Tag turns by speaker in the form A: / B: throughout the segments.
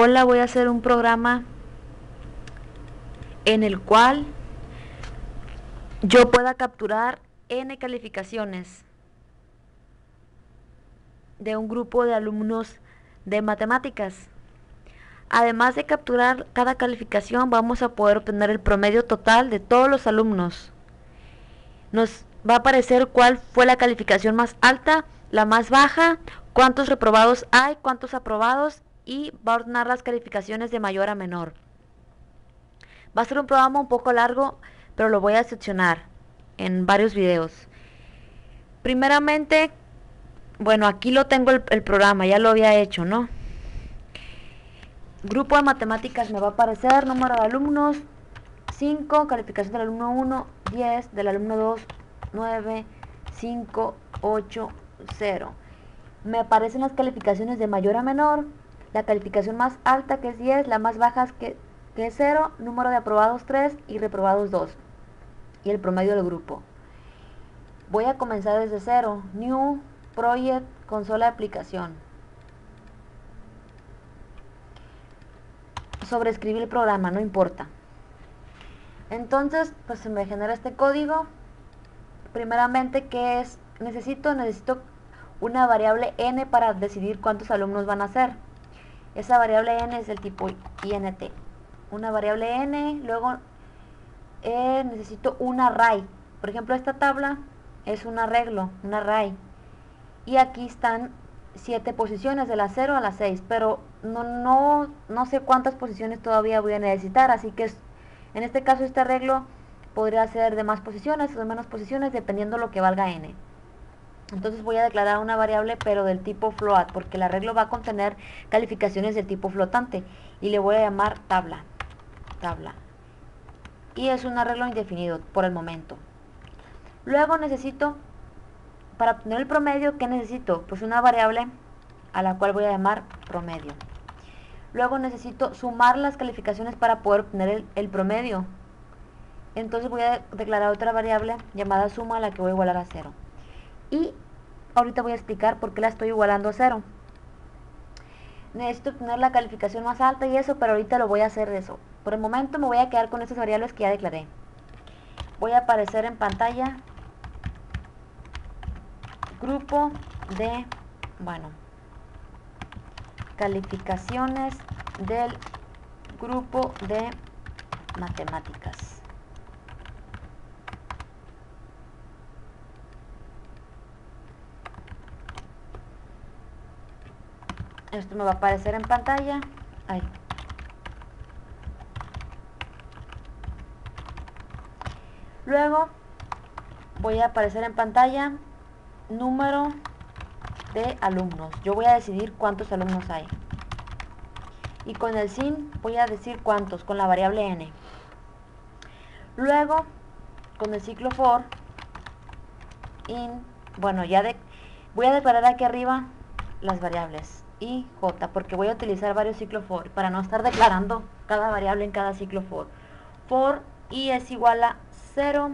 A: Hola, voy a hacer un programa en el cual yo pueda capturar n calificaciones de un grupo de alumnos de matemáticas. Además de capturar cada calificación, vamos a poder obtener el promedio total de todos los alumnos. Nos va a aparecer cuál fue la calificación más alta, la más baja, cuántos reprobados hay, cuántos aprobados, y va a ordenar las calificaciones de mayor a menor. Va a ser un programa un poco largo, pero lo voy a seccionar en varios videos. Primeramente, bueno, aquí lo tengo el programa, ya lo había hecho, ¿no? Grupo de matemáticas me va a aparecer, número de alumnos, 5, calificación del alumno 1, 10, del alumno 2, 9, 5, 8, 0. Me aparecen las calificaciones de mayor a menor, la calificación más alta que es 10, la más baja que es 0, número de aprobados 3 y reprobados 2, y el promedio del grupo. Voy a comenzar desde 0, New, Project, consola de aplicación. Sobreescribir el programa, no importa. Entonces, pues se me genera este código. Primeramente, ¿qué es? Necesito una variable n para decidir cuántos alumnos van a ser. Esa variable n es del tipo int. Una variable n, luego necesito un array. Por ejemplo, esta tabla es un arreglo, un array. Y aquí están 7 posiciones, de la 0 a la 6, pero no sé cuántas posiciones todavía voy a necesitar, así que en este caso este arreglo podría ser de más posiciones o de menos posiciones dependiendo lo que valga n. Entonces voy a declarar una variable pero del tipo float, porque el arreglo va a contener calificaciones del tipo flotante, y le voy a llamar tabla. Y es un arreglo indefinido por el momento. Luego necesito, para obtener el promedio, ¿qué necesito? Pues una variable a la cual voy a llamar promedio. Luego necesito sumar las calificaciones para poder obtener el promedio. Entonces voy a declarar otra variable llamada suma, a la que voy a igualar a 0. Y ahorita voy a explicar por qué la estoy igualando a 0. Necesito obtener la calificación más alta y eso, pero ahorita lo voy a hacer de eso. Por el momento me voy a quedar con estas variables que ya declaré. Voy a aparecer en pantalla grupo de, calificaciones del grupo de matemáticas. Esto me va a aparecer en pantalla. Ahí. Luego voy a aparecer en pantalla número de alumnos. Yo voy a decidir cuántos alumnos hay. Y con el sin voy a decir cuántos, con la variable n. Luego, con el ciclo for, voy a declarar aquí arriba las variables i, j, porque voy a utilizar varios ciclos for, para no estar declarando cada variable en cada ciclo for. For i es igual a 0,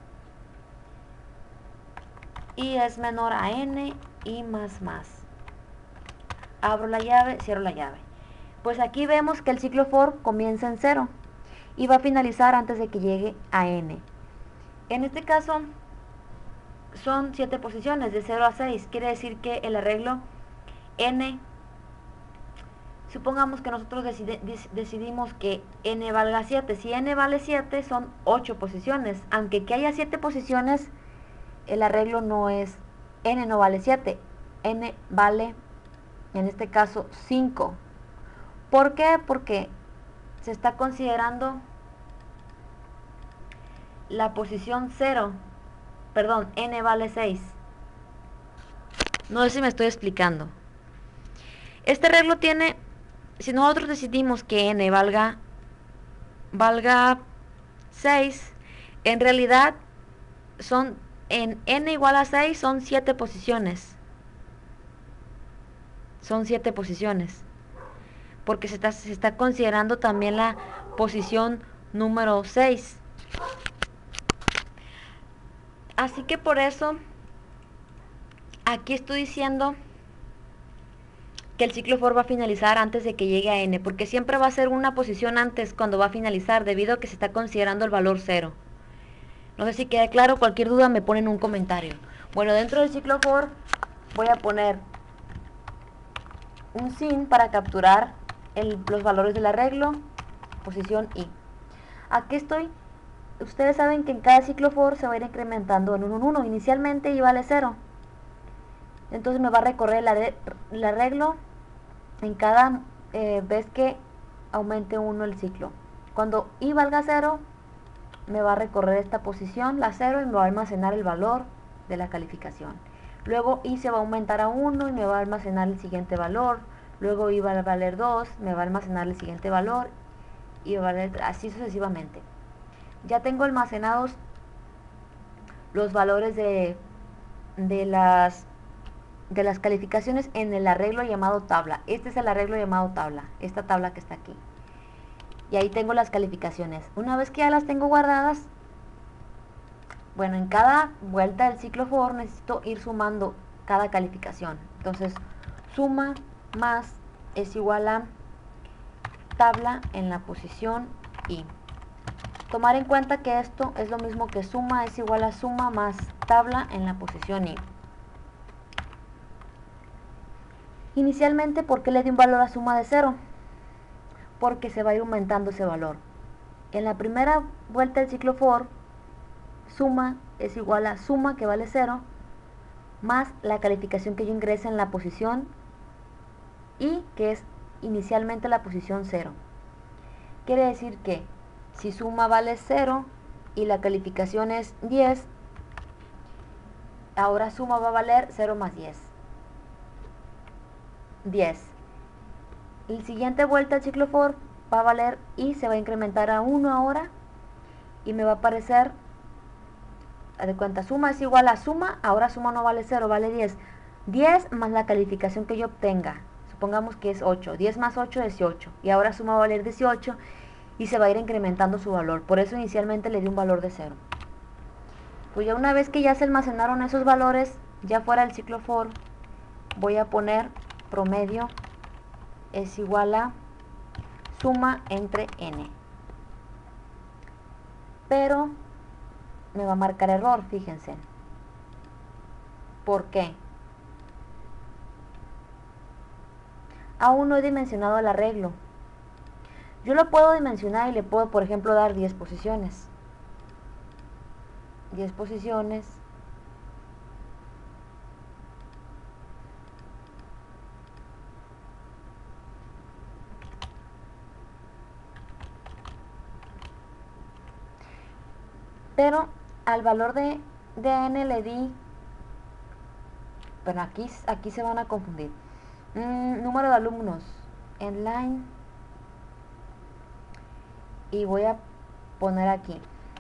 A: i es menor a n, y más. Abro la llave, cierro la llave. Pues aquí vemos que el ciclo for comienza en 0 y va a finalizar antes de que llegue a n. En este caso son 7 posiciones, de 0 a 6. Quiere decir que el arreglo n, supongamos que nosotros decidimos que n valga 7. Si n vale 7, son 8 posiciones. Aunque que haya 7 posiciones, el arreglo no es, n no vale 7, n vale, en este caso, 5. ¿Por qué? Porque se está considerando la posición 0, perdón, n vale 6. No sé si me estoy explicando. Este arreglo tiene, si nosotros decidimos que n valga 6, en realidad en n igual a 6 son 7 posiciones. Son 7 posiciones. Porque se está considerando también la posición número 6. Así que por eso aquí estoy diciendo que el ciclo for va a finalizar antes de que llegue a n, porque siempre va a ser una posición antes cuando va a finalizar, debido a que se está considerando el valor 0. No sé si queda claro, cualquier duda me ponen un comentario. Bueno, dentro del ciclo for voy a poner un sin para capturar los valores del arreglo, posición i. Aquí estoy. Ustedes saben que en cada ciclo for se va a ir incrementando en 1 en 1. Inicialmente i vale 0. Entonces me va a recorrer el arreglo en cada vez que aumente 1 el ciclo. Cuando i valga 0, me va a recorrer esta posición, la 0, y me va a almacenar el valor de la calificación. Luego i se va a aumentar a 1 y me va a almacenar el siguiente valor. Luego i va a valer 2, me va a almacenar el siguiente valor, y va a valer así sucesivamente. Ya tengo almacenados los valores de las calificaciones en el arreglo llamado tabla. Este es el arreglo llamado tabla, esta tabla que está aquí. Y ahí tengo las calificaciones. Una vez que ya las tengo guardadas, bueno, en cada vuelta del ciclo for necesito ir sumando cada calificación. Entonces, suma más es igual a tabla en la posición i. Tomar en cuenta que esto es lo mismo que suma es igual a suma más tabla en la posición i. Inicialmente, ¿por qué le di un valor a suma de 0? Porque se va a ir aumentando ese valor. En la primera vuelta del ciclo for, suma es igual a suma, que vale 0, más la calificación que yo ingrese en la posición i, que es inicialmente la posición 0. Quiere decir que si suma vale 0 y la calificación es 10, ahora suma va a valer 0 más 10. 10. El siguiente vuelta al ciclo for va a valer i, se va a incrementar a 1 ahora, y me va a aparecer, de cuenta, suma es igual a suma, ahora suma no vale 0, vale 10. 10 más la calificación que yo obtenga, supongamos que es 8, 10 más 8, 18, y ahora suma va a valer 18, y se va a ir incrementando su valor. Por eso inicialmente le di un valor de 0. Pues ya una vez que ya se almacenaron esos valores, ya fuera del ciclo for, voy a poner promedio es igual a suma entre n. Pero me va a marcar error, fíjense. ¿Por qué? Aún no he dimensionado el arreglo. Yo lo puedo dimensionar y le puedo, por ejemplo, dar 10 posiciones. 10 posiciones. Pero al valor de n le di, pero aquí se van a confundir. Número de alumnos en line, y voy a poner aquí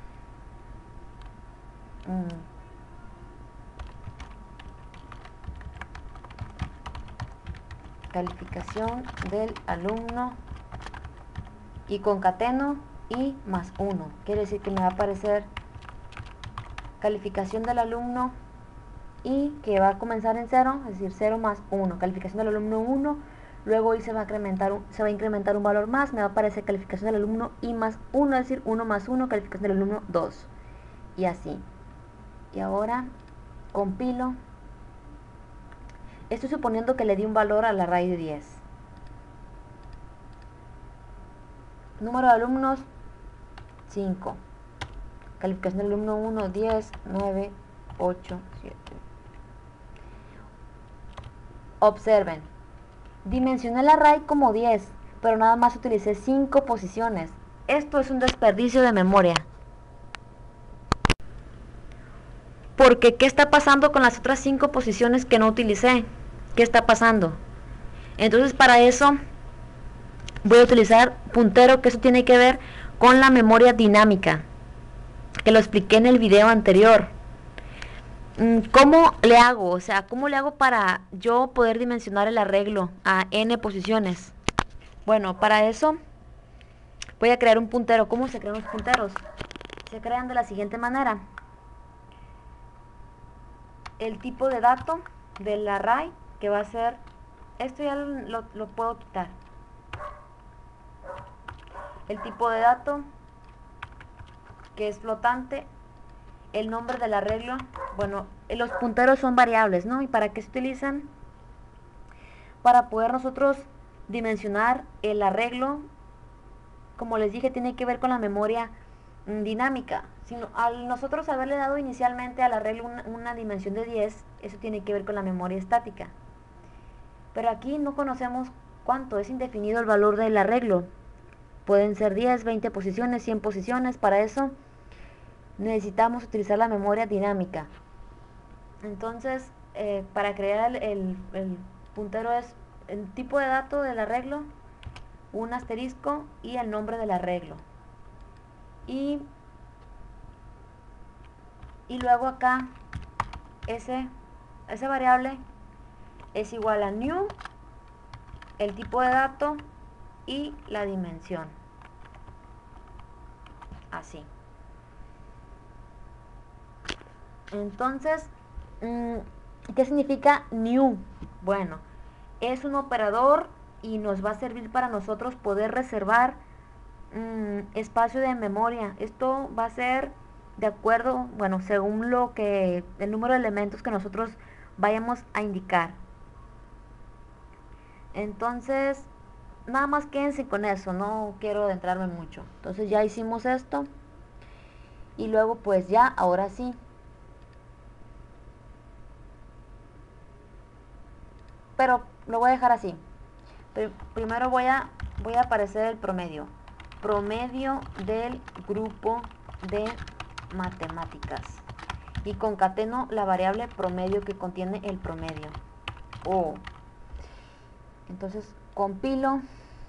A: calificación del alumno, y concateno y más 1. Quiere decir que me va a aparecer calificación del alumno y que va a comenzar en 0, es decir, 0 más 1, calificación del alumno 1, luego y se va a incrementar un valor más, me va a aparecer calificación del alumno y más 1, es decir, 1 más 1, calificación del alumno 2, y así. Y ahora compilo. Estoy suponiendo que le di un valor a la raíz de 10. Número de alumnos 5. Calificación del alumno 1, 10, 9, 8, 7. Observen, dimensioné el array como 10, pero nada más utilicé 5 posiciones. Esto es un desperdicio de memoria. Porque ¿qué está pasando con las otras 5 posiciones que no utilicé? ¿Qué está pasando? Entonces para eso voy a utilizar puntero, que eso tiene que ver con la memoria dinámica, que lo expliqué en el video anterior. ¿Cómo le hago? O sea, ¿cómo le hago para yo poder dimensionar el arreglo a n posiciones? Bueno, para eso voy a crear un puntero. ¿Cómo se crean los punteros? Se crean de la siguiente manera. El tipo de dato del array, que va a ser Esto ya lo puedo quitar. El tipo de dato, que es flotante. El nombre del arreglo, bueno, los punteros son variables, ¿no? ¿Y para qué se utilizan? Para poder nosotros dimensionar el arreglo. Como les dije, tiene que ver con la memoria dinámica. Al nosotros haberle dado inicialmente al arreglo una dimensión de 10, eso tiene que ver con la memoria estática. Pero aquí no conocemos cuánto, es indefinido el valor del arreglo. Pueden ser 10, 20 posiciones, 100 posiciones. Para eso necesitamos utilizar la memoria dinámica. Entonces, para crear el puntero es el tipo de dato del arreglo, un asterisco y el nombre del arreglo. Y luego acá, ese variable es igual a new, el tipo de dato y la dimensión. Así. Entonces, ¿qué significa new? Bueno, es un operador y nos va a servir para nosotros poder reservar espacio de memoria. Esto va a ser de acuerdo, bueno, según el número de elementos que nosotros vayamos a indicar. Entonces, nada más quédense con eso, no quiero adentrarme mucho. Entonces ya hicimos esto y luego pues ya, ahora sí. Pero lo voy a dejar así. Primero voy a aparecer el promedio. Promedio del grupo de matemáticas. Y concateno la variable promedio que contiene el promedio. Entonces compilo.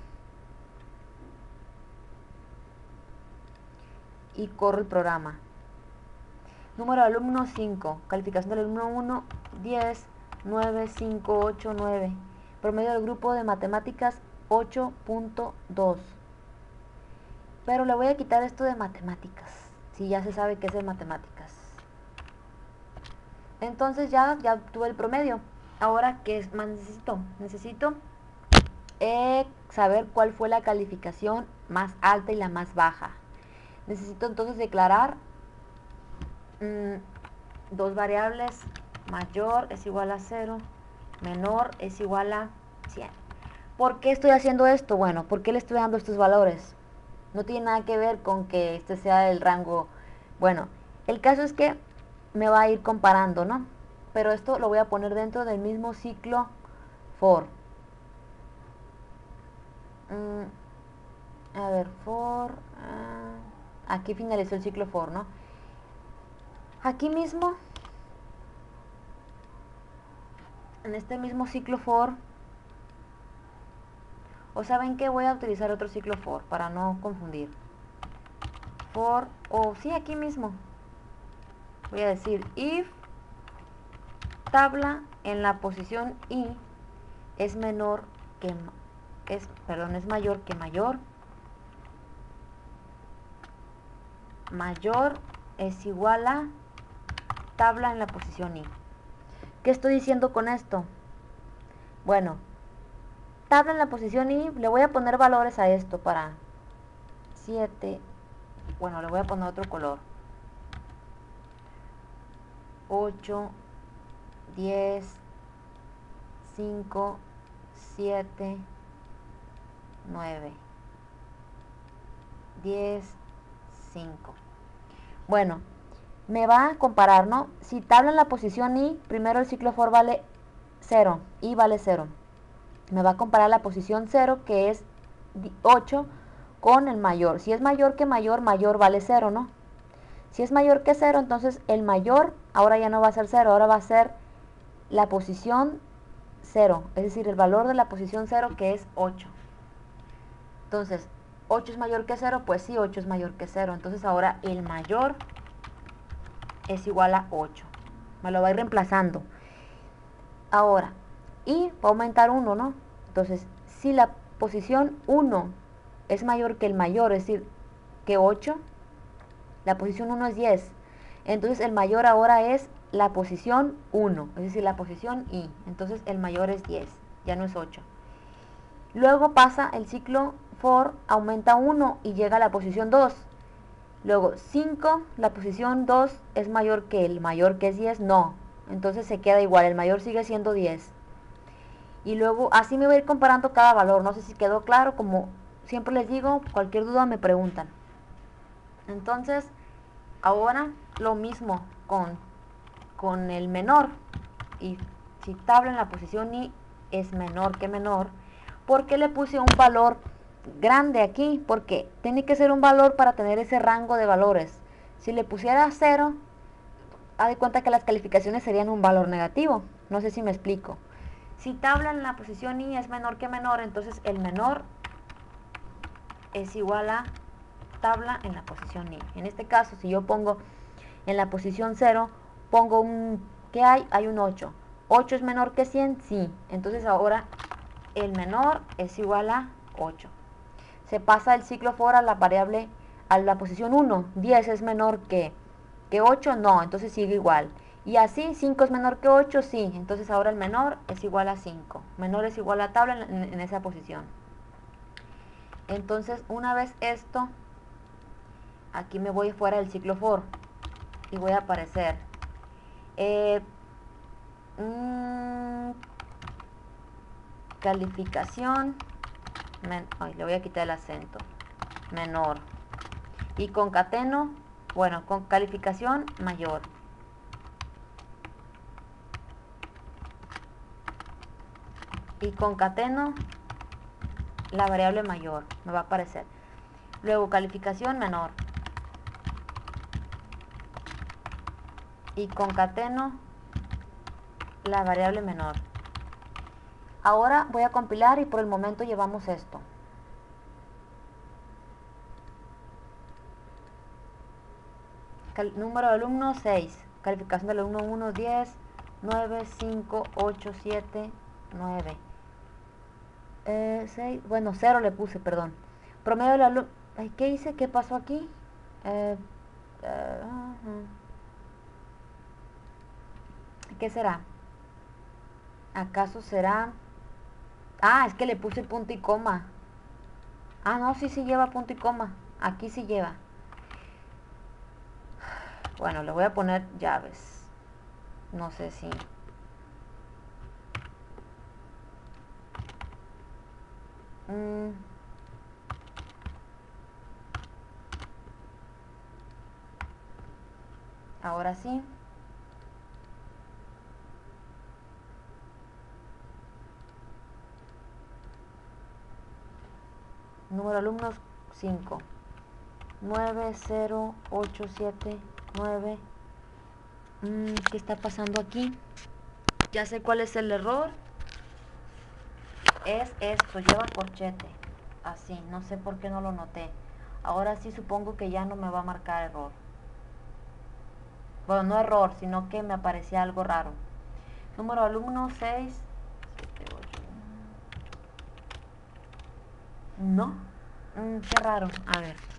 A: Y corro el programa. Número de alumnos 5. Calificación del alumno 1, 10, 9, 5, 8, 9. Promedio del grupo de matemáticas 8.2. Pero le voy a quitar esto de matemáticas. Si ya se sabe que es de matemáticas. Entonces ya tuve el promedio. Ahora, ¿qué más necesito? Necesito saber cuál fue la calificación más alta y la más baja. Necesito entonces declarar dos variables. Mayor es igual a 0, menor es igual a 100. ¿Por qué estoy haciendo esto? Bueno, ¿por qué le estoy dando estos valores? No tiene nada que ver con que este sea el rango. Bueno, el caso es que me va a ir comparando, ¿no? Pero esto lo voy a poner dentro del mismo ciclo for. A ver, for. Aquí finalizó el ciclo for, ¿no? Aquí mismo, en este mismo ciclo for, o saben que voy a utilizar otro ciclo for para no confundir. For, sí, aquí mismo voy a decir if tabla en la posición i es menor que es mayor que mayor. Mayor es igual a tabla en la posición i. ¿Qué estoy diciendo con esto? Bueno, tabla en la posición i, le voy a poner valores a esto para 7. Bueno, le voy a poner otro color. 8, 10, 5, 7, 9, 10, 5. Bueno, me va a comparar, ¿no? Si tabla en la posición i, primero el ciclo for vale 0, i vale 0. Me va a comparar la posición 0, que es 8, con el mayor. Si es mayor que mayor, mayor vale 0, ¿no? Si es mayor que 0, entonces el mayor ahora ya no va a ser 0, ahora va a ser la posición 0, es decir, el valor de la posición 0, que es 8. Entonces, 8 es mayor que 0, pues sí, 8 es mayor que 0. Entonces ahora el mayor es igual a 8. Me lo va a ir reemplazando. Ahora, y va a aumentar 1, ¿no? Entonces, si la posición 1 es mayor que el mayor, es decir, que 8, la posición 1 es 10. Entonces el mayor ahora es la posición 1, es decir, la posición i. Entonces el mayor es 10. ya no es 8. Luego pasa el ciclo for, aumenta 1 y llega a la posición 2. Luego 5, la posición 2 es mayor que el mayor, que es 10, no. Entonces se queda igual, el mayor sigue siendo 10. Y luego así me voy a ir comparando cada valor. No sé si quedó claro, como siempre les digo, cualquier duda me preguntan. Entonces, ahora lo mismo con el menor. Y si tabla en la posición i es menor que menor, ¿por qué le puse un valor grande aquí? Porque tiene que ser un valor para tener ese rango de valores. Si le pusiera 0, haz de cuenta que las calificaciones serían un valor negativo. No sé si me explico. Si tabla en la posición i es menor que menor, entonces el menor es igual a tabla en la posición i. En este caso, si yo pongo en la posición 0, pongo un... ¿qué hay? Hay un 8. ¿8 es menor que 100? Sí. Entonces ahora el menor es igual a 8. Se pasa el ciclo for a la variable, a la posición 1. 10 es menor que 8, no, entonces sigue igual. Y así, 5 es menor que 8, sí. Entonces ahora el menor es igual a 5. Menor es igual a tabla en esa posición. Entonces, una vez esto, aquí me voy fuera del ciclo for y voy a aparecer calificación, le voy a quitar el acento, menor, y concateno, bueno, con calificación mayor. Y concateno la variable mayor, me va a aparecer. Luego calificación menor. Y concateno la variable menor. Ahora voy a compilar y por el momento llevamos esto. Número de alumnos 6. Calificación del alumno 1, 10, 9, 5, 8, 7, 9. 6, bueno, 0 le puse, perdón. Promedio del alumno... ¿Qué hice? ¿Qué pasó aquí? ¿Qué será? ¿Acaso será? Ah, es que le puse punto y coma. Ah, no, sí lleva punto y coma. Aquí sí lleva. Bueno, le voy a poner llaves. No sé si... Ahora sí. Número de alumnos 5. 9, 0, 8, 7, 9. ¿Qué está pasando aquí? Ya sé cuál es el error. Es esto, lleva corchete. Así, no sé por qué no lo noté. Ahora sí supongo que ya no me va a marcar error. Bueno, no error, sino que me aparecía algo raro. Número de alumnos 6, 7, 8. No. Qué raro. A ver.